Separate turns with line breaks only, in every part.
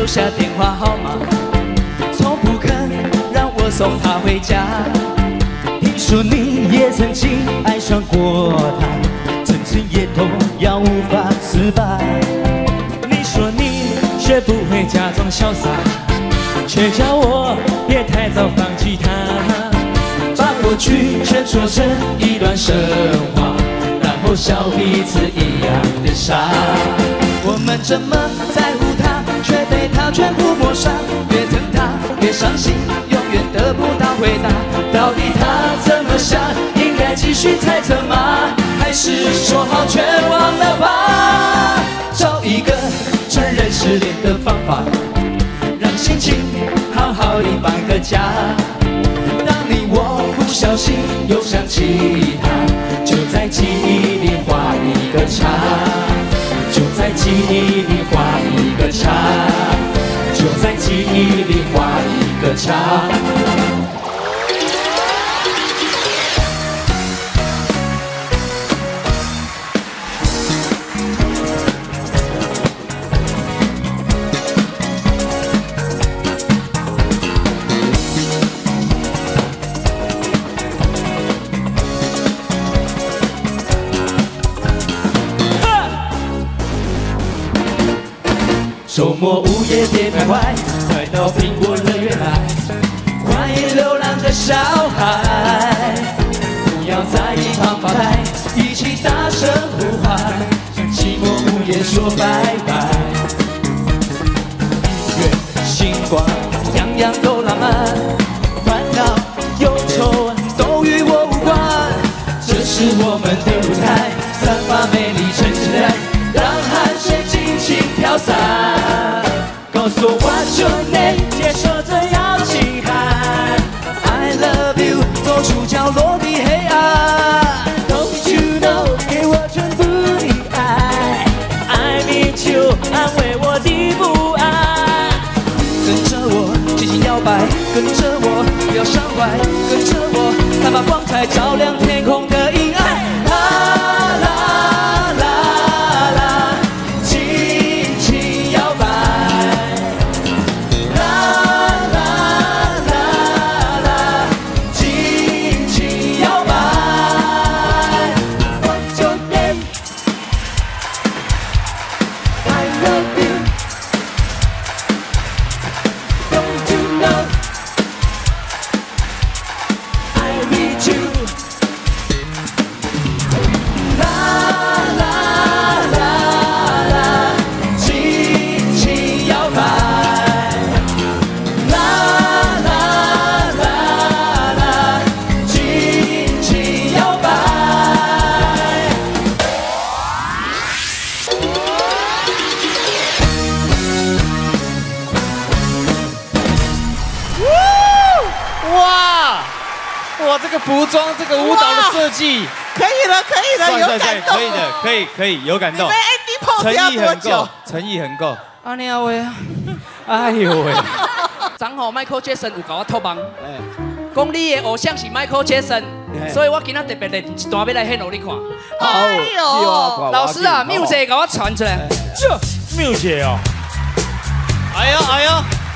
留下电话号码，从不肯让我送她回家。听说你也曾经爱上过她，曾经也动摇无法自拔。你说你学不会假装潇洒，却叫我别太早放弃她。把过去全说成一段神话，然后笑彼此一样的傻。我们这么在乎他，却被他全部抹杀。越疼他越伤心，永远得不到回答。到底他怎么想？应该继续猜测吗？还是说好全忘了吧？找一个承认失恋的方法，让心情好好地放个假。当你我不小心又想起他，就在记忆里画一个叉，就在记忆里画一个叉，就在记忆里画一个叉。周末午夜别徘徊，快到苹果乐园来，欢迎流浪的小孩。不要在一旁发呆，一起大声呼唤，向寂寞午夜说拜拜。音乐、星光，样样都浪漫，烦恼、忧愁都与我无关。这是我们的舞台，散发美丽成绩来，让汗水尽情飘散。告诉我 What's your name， 接受这邀请函 I love you， 走出角落的黑暗。Don't you know， 给我全部的爱 I need you， 安慰我的不安。跟着我尽情摇摆，跟着我不要伤怀，跟着我散发光彩，照亮天空的阴暗。
哇，这个服装，这个舞蹈的设计，
可以了，可以了，有感动，
可以的，可以，有感动。
你们 ending pose 要多久？
诚意很够。
阿娘喂，
哎呦喂！
昨吼 Michael Jackson 有甲我托梦，讲你的偶像是 Michael Jackson， 所以我今仔特别来一段要来献互你看。
哎呦，
老师啊，music 甲我传出来。
music 哦。哎呦哎呦！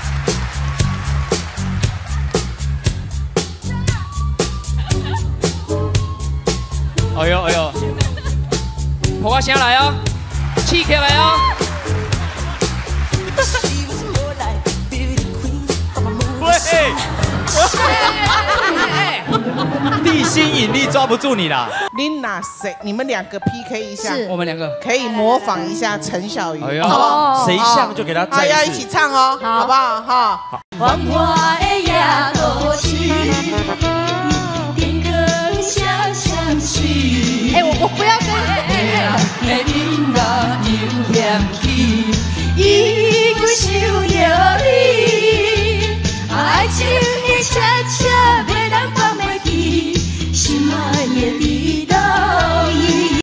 哎呦哎呦！
破个声来哦，气起来哦！
喂，地心引力抓不住你啦！
你们两个 PK 一下，
我们两个
可以模仿一下陈小鱼，
哎呦，
好不好？
谁像就给他再一次，
要一起唱哦，好不好？哈。